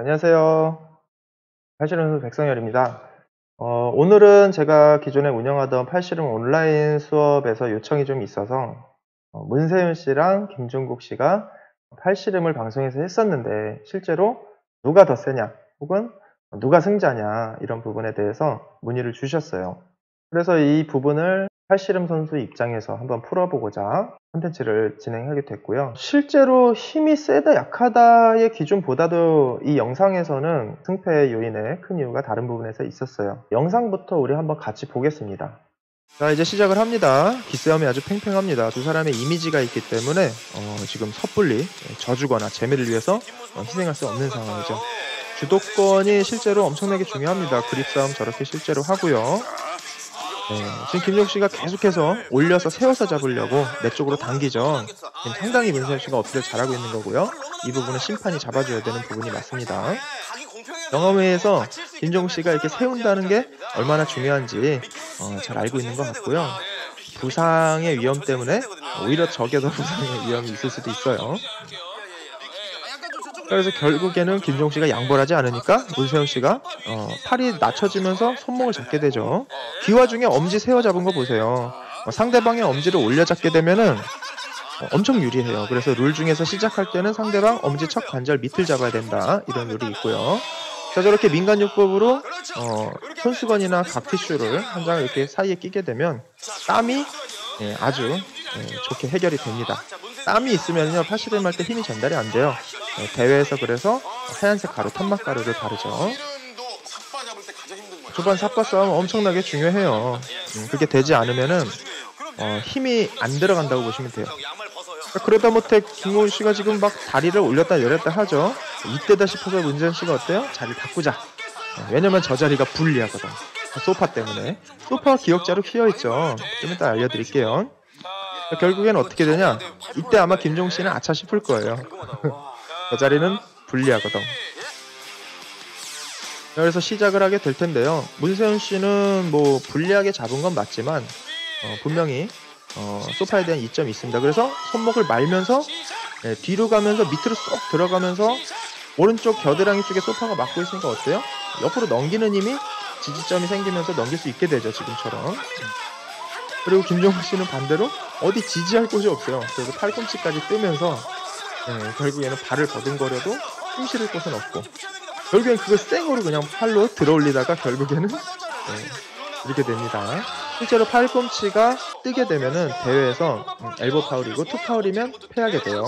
안녕하세요. 팔씨름 백성열입니다. 오늘은 제가 기존에 운영하던 팔씨름 온라인 수업에서 요청이 좀 있어서 문세윤 씨랑 김종국 씨가 팔씨름을 방송에서 했었는데 실제로 누가 더 세냐 혹은 누가 승자냐 이런 부분에 대해서 문의를 주셨어요. 그래서 이 부분을 팔씨름 선수 입장에서 한번 풀어보고자 콘텐츠를 진행하게 됐고요. 실제로 힘이 세다 약하다의 기준보다도 이 영상에서는 승패 요인의 큰 이유가 다른 부분에서 있었어요. 영상부터 우리 한번 같이 보겠습니다. 자, 이제 시작을 합니다. 기싸움이 아주 팽팽합니다. 두 사람의 이미지가 있기 때문에 지금 섣불리 져주거나 재미를 위해서 희생할 수 없는 상황이죠. 주도권이 실제로 엄청나게 중요합니다. 그립싸움 저렇게 실제로 하고요. 지금 김종국 씨가 계속해서 올려서 세워서 잡으려고 내 쪽으로 당기죠. 지금 상당히 문세윤 씨가 어필을 잘하고 있는 거고요. 이 부분은 심판이 잡아줘야 되는 부분이 맞습니다. 경험회에서 김종국 씨가 이렇게 세운다는 게 얼마나 중요한지 잘 알고 있는 것 같고요. 부상의 위험 때문에 오히려 적게 더 부상의 위험이 있을 수도 있어요. 그래서 결국에는 김종국 씨가 양보를 하지 않으니까 문세윤 씨가 팔이 낮춰지면서 손목을 잡게 되죠. 그 와중에 엄지 세워 잡은 거 보세요. 상대방의 엄지를 올려 잡게 되면은 엄청 유리해요. 그래서 룰 중에서 시작할 때는 상대방 엄지 척 관절 밑을 잡아야 된다 이런 룰이 있고요. 자, 저렇게 민간요법으로 손수건이나 각티슈를 한 장을 이렇게 사이에 끼게 되면 땀이 아주 좋게 해결이 됩니다. 땀이 있으면요 팔씨름 할 때 힘이 전달이 안 돼요. 대회에서 그래서 하얀색 가루, 탄막 가루를 바르죠. 초반 삿바 싸움 엄청나게 중요해요. 그게 되지 않으면은 힘이 안 들어간다고 보시면 돼요. 그러다 못해 김종국 씨가 지금 막 다리를 올렸다 내렸다 하죠. 이때다 싶어서 문세윤 씨가 어때요? 자리를 바꾸자. 왜냐면 저 자리가 불리하거든. 소파 때문에. 소파가 기역자로 휘어있죠. 좀 이따 알려드릴게요. 결국엔 어떻게 되냐? 이때 아마 김종국 씨는 아차 싶을 거예요. 저 자리는 불리하거든. 그래서 시작을 하게 될 텐데요. 문세윤 씨는 뭐 불리하게 잡은 건 맞지만 분명히 소파에 대한 이점이 있습니다. 그래서 손목을 말면서 뒤로 가면서 밑으로 쏙 들어가면서 오른쪽 겨드랑이 쪽에 소파가 막고 있으니까 어때요? 옆으로 넘기는 힘이 지지점이 생기면서 넘길 수 있게 되죠. 지금처럼. 그리고 김종국 씨는 반대로 어디 지지할 곳이 없어요. 그래서 팔꿈치까지 뜨면서 결국에는 발을 버둥거려도 힘 실을 곳은 없고 결국엔 그걸 생으로 그냥 팔로 들어올리다가 결국에는 이렇게 됩니다. 실제로 팔꿈치가 뜨게 되면은 대회에서 엘보 파울이고 투 파울이면 패하게 돼요.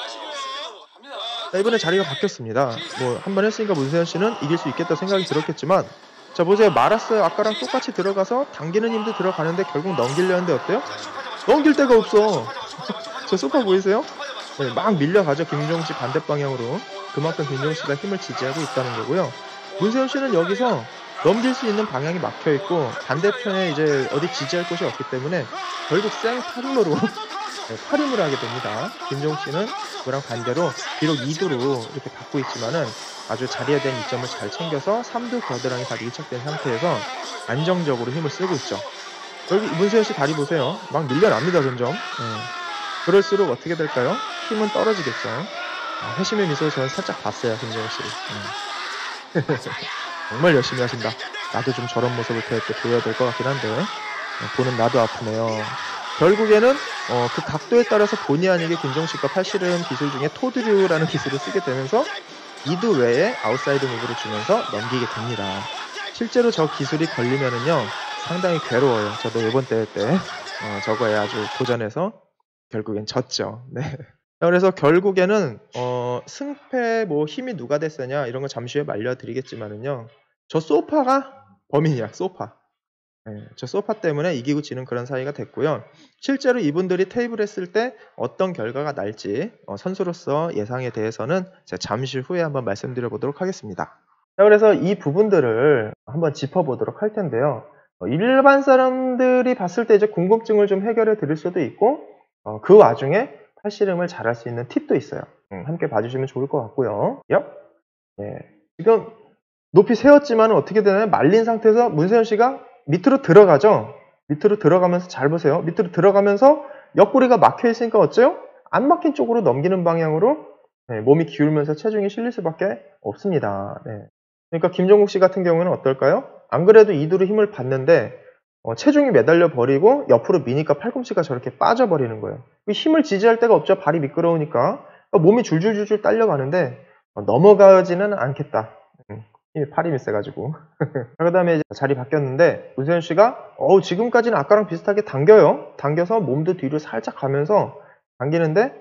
자, 이번에 자리가 바뀌었습니다. 뭐 한 번 했으니까 문세윤 씨는 이길 수 있겠다 생각이 들었겠지만 자 보세요. 말았어요. 아까랑 똑같이 들어가서 당기는 힘도 들어가는데 결국 넘기려는데 어때요? 넘길 데가 없어. 저 소파 보이세요? 막 밀려가죠. 김종국 씨 반대 방향으로. 그만큼 김종국 씨가 힘을 지지하고 있다는 거고요. 문세윤 씨는 여기서 넘길 수 있는 방향이 막혀있고 반대편에 이제 어디 지지할 곳이 없기 때문에 결국 생팔힘으로 팔힘을 하게 됩니다. 김종국 씨는 그랑 반대로 비록 2두로 이렇게 받고 있지만은 아주 자리에 대한 이점을 잘 챙겨서 3두 겨드랑이 다 밀착된 상태에서 안정적으로 힘을 쓰고 있죠. 여기 문세윤 씨 다리 보세요. 막 밀려납니다 점점. 그럴수록 어떻게 될까요? 힘은 떨어지겠죠. 회심의 미소 저는 살짝 봤어요 김종국 씨를. 정말 열심히 하신다. 나도 좀 저런 모습을 대회 때 보여야 될 것 같긴 한데 보는 나도 아프네요. 결국에는 그 각도에 따라서 본의 아니게 김종국 씨가 팔씨름 기술 중에 토드류라는 기술을 쓰게 되면서 2두 외에 아웃사이드 무브를 주면서 넘기게 됩니다. 실제로 저 기술이 걸리면은요 상당히 괴로워요. 저도 이번 대회 때 저거에 아주 도전해서 결국엔 졌죠. 네. 그래서 결국에는 승패 뭐 힘이 누가 됐으냐 이런 거 잠시 후에 알려드리겠지만은요 저 소파가 범인이야. 소파. 저 소파 때문에 이기고 지는 그런 사이가 됐고요. 실제로 이분들이 테이블 했을 때 어떤 결과가 날지 선수로서 예상에 대해서는 제가 잠시 후에 한번 말씀드려 보도록 하겠습니다. 자, 그래서 이 부분들을 한번 짚어보도록 할 텐데요. 일반 사람들이 봤을 때 이제 궁금증을 좀 해결해 드릴 수도 있고 그 와중에 팔씨름을 잘할 수 있는 팁도 있어요. 함께 봐주시면 좋을 것 같고요. 지금 높이 세웠지만 어떻게 되나요? 말린 상태에서 문세윤 씨가 밑으로 들어가죠. 밑으로 들어가면서 잘 보세요. 밑으로 들어가면서 옆구리가 막혀 있으니까 어째요? 안 막힌 쪽으로 넘기는 방향으로 네, 몸이 기울면서 체중이 실릴 수밖에 없습니다. 네. 그러니까 김종국 씨 같은 경우는 어떨까요? 안 그래도 이두로 힘을 받는데 체중이 매달려 버리고 옆으로 미니까 팔꿈치가 저렇게 빠져버리는 거예요. 힘을 지지할 데가 없죠. 발이 미끄러우니까. 몸이 줄줄줄줄 딸려가는데 넘어가지는 않겠다. 힘이 팔 힘이 세가지고. 그 다음에 이제 자리 바뀌었는데 문세윤 씨가 지금까지는 아까랑 비슷하게 당겨요. 당겨서 몸도 뒤로 살짝 가면서 당기는데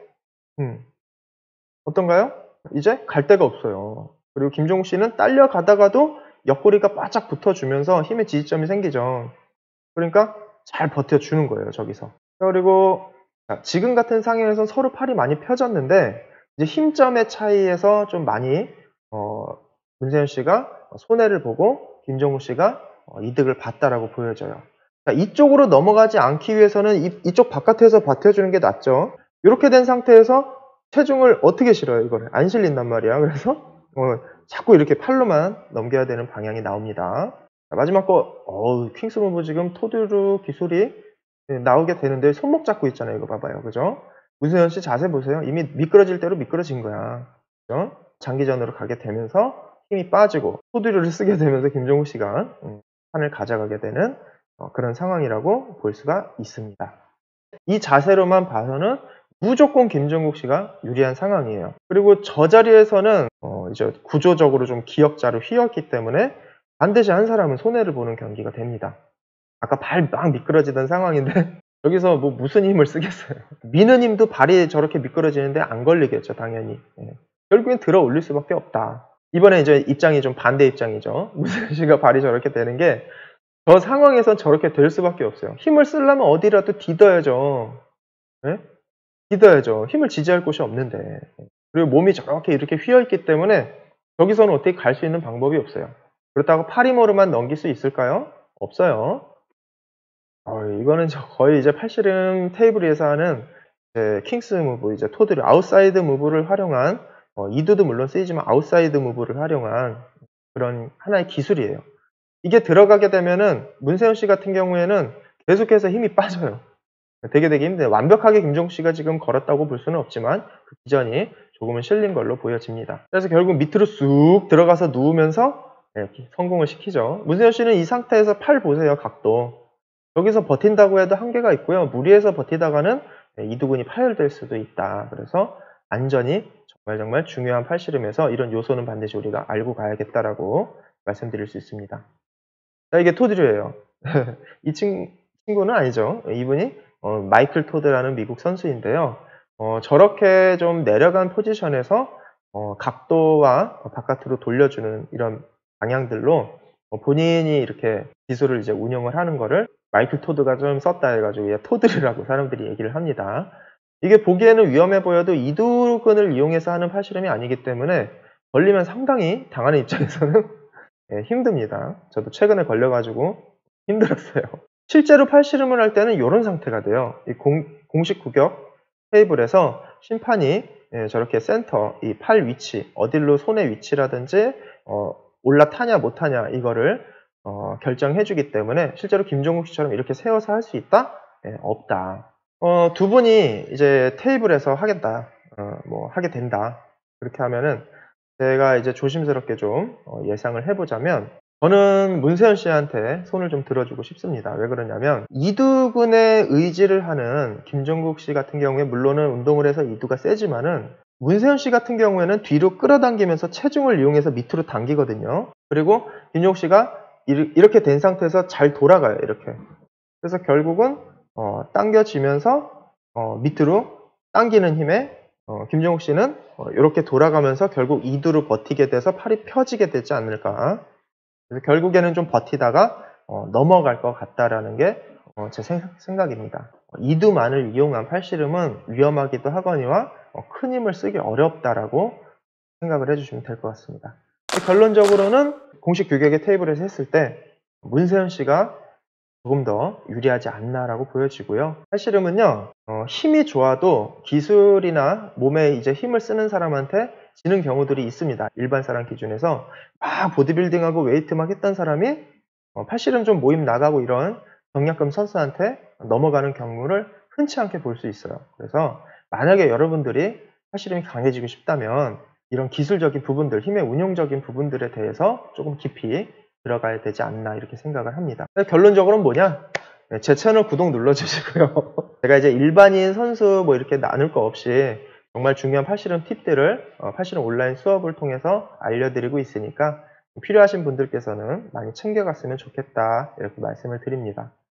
어떤가요? 이제 갈 데가 없어요. 그리고 김종국 씨는 딸려가다가도 옆구리가 바짝 붙어주면서 힘의 지지점이 생기죠. 그러니까 잘 버텨주는 거예요, 저기서. 그리고 지금 같은 상황에서 서로 팔이 많이 펴졌는데 이제 힘점의 차이에서 좀 많이 문세윤 씨가 손해를 보고 김종국 씨가 이득을 봤다라고 보여져요. 이쪽으로 넘어가지 않기 위해서는 이쪽 바깥에서 버텨주는 게 낫죠. 이렇게 된 상태에서 체중을 어떻게 실어요, 이거를? 안 실린단 말이야. 그래서 자꾸 이렇게 팔로만 넘겨야 되는 방향이 나옵니다. 마지막 거, 킹스 무브 지금 토드루 기술이 나오게 되는데 손목 잡고 있잖아요. 이거 봐봐요. 그죠? 문세윤 씨 자세 보세요. 이미 미끄러질 대로 미끄러진 거야. 그죠? 장기전으로 가게 되면서 힘이 빠지고 토드루를 쓰게 되면서 김종국 씨가 판을 가져가게 되는 그런 상황이라고 볼 수가 있습니다. 이 자세로만 봐서는 무조건 김종국 씨가 유리한 상황이에요. 그리고 저 자리에서는 이제 구조적으로 좀 기역자로 휘었기 때문에 반드시 한 사람은 손해를 보는 경기가 됩니다. 아까 발 막 미끄러지던 상황인데 여기서 뭐 무슨 힘을 쓰겠어요. 미는 힘도 발이 저렇게 미끄러지는데 안 걸리겠죠, 당연히. 결국엔 들어 올릴 수밖에 없다. 이번에 이제 입장이 좀 반대 입장이죠. 문세윤 씨가 발이 저렇게 되는 게 저 상황에선 저렇게 될 수밖에 없어요. 힘을 쓰려면 어디라도 디뎌야죠. 네? 디뎌야죠. 힘을 지지할 곳이 없는데. 그리고 몸이 저렇게 이렇게 휘어있기 때문에 저기서는 어떻게 갈 수 있는 방법이 없어요. 그렇다고 팔힘으로만 넘길 수 있을까요? 없어요. 이거는 거의 이제 팔씨름 테이블에서 하는 킹스 무브, 이제 토드류, 아웃사이드 무브를 활용한, 이두도 물론 쓰이지만 아웃사이드 무브를 활용한 그런 하나의 기술이에요. 이게 들어가게 되면은 문세윤 씨 같은 경우에는 계속해서 힘이 빠져요. 되게 힘들어요. 완벽하게 김종국 씨가 지금 걸었다고 볼 수는 없지만 그 기전이 조금은 실린 걸로 보여집니다. 그래서 결국 밑으로 쑥 들어가서 누우면서 성공을 시키죠. 문세윤 씨는 이 상태에서 팔 보세요. 각도. 여기서 버틴다고 해도 한계가 있고요. 무리해서 버티다가는 이두근이 파열될 수도 있다. 그래서 안전이 정말 중요한 팔씨름에서 이런 요소는 반드시 우리가 알고 가야겠다라고 말씀드릴 수 있습니다. 자, 이게 토드류예요. 이 친구는 아니죠. 이분이 마이클 토드라는 미국 선수인데요. 저렇게 좀 내려간 포지션에서 각도와 바깥으로 돌려주는 이런 방향들로 본인이 이렇게 기술을 이제 운영을 하는 거를 마이클 토드가 좀 썼다 해가지고 토드류라고 사람들이 얘기를 합니다. 이게 보기에는 위험해 보여도 이두근을 이용해서 하는 팔씨름이 아니기 때문에 걸리면 상당히 당하는 입장에서는 힘듭니다. 저도 최근에 걸려가지고 힘들었어요. 실제로 팔씨름을 할 때는 이런 상태가 돼요. 이 공식 구격 테이블에서 심판이 저렇게 센터, 이 팔 위치, 어딜로 손의 위치라든지 올라타냐 못하냐 이거를 결정해주기 때문에 실제로 김종국 씨처럼 이렇게 세워서 할 수 있다? 없다. 두 분이 이제 테이블에서 하겠다, 하게 된다. 그렇게 하면은 제가 이제 조심스럽게 좀 예상을 해보자면 저는 문세윤 씨한테 손을 좀 들어주고 싶습니다. 왜 그러냐면 이두근의 의지를 하는 김종국 씨 같은 경우에 물론은 운동을 해서 이두가 세지만은 문세윤 씨 같은 경우에는 뒤로 끌어당기면서 체중을 이용해서 밑으로 당기거든요. 그리고 김종국 씨가 이렇게 된 상태에서 잘 돌아가요. 이렇게. 그래서 결국은 당겨지면서 밑으로 당기는 힘에 김종국 씨는 이렇게 돌아가면서 결국 이두로 버티게 돼서 팔이 펴지게 되지 않을까. 그래서 결국에는 좀 버티다가 넘어갈 것 같다라는 게 제 생각입니다. 이두만을 이용한 팔씨름은 위험하기도 하거니와 큰 힘을 쓰기 어렵다라고 생각을 해주시면 될 것 같습니다. 결론적으로는 공식 규격의 테이블에서 했을 때 문세윤 씨가 조금 더 유리하지 않나라고 보여지고요. 팔씨름은요, 힘이 좋아도 기술이나 몸에 이제 힘을 쓰는 사람한테 지는 경우들이 있습니다. 일반 사람 기준에서 막 보디빌딩하고 웨이트 막 했던 사람이 팔씨름 좀 모임 나가고 이런 경량급 선수한테 넘어가는 경우를 흔치 않게 볼 수 있어요. 그래서 만약에 여러분들이 팔씨름이 강해지고 싶다면 이런 기술적인 부분들, 힘의 운용적인 부분들에 대해서 조금 깊이 들어가야 되지 않나 이렇게 생각을 합니다. 결론적으로는 뭐냐? 네, 제 채널 구독 눌러주시고요. 제가 이제 일반인 선수 뭐 이렇게 나눌 거 없이 정말 중요한 팔씨름 팁들을 팔씨름 온라인 수업을 통해서 알려드리고 있으니까 필요하신 분들께서는 많이 챙겨갔으면 좋겠다 이렇게 말씀을 드립니다.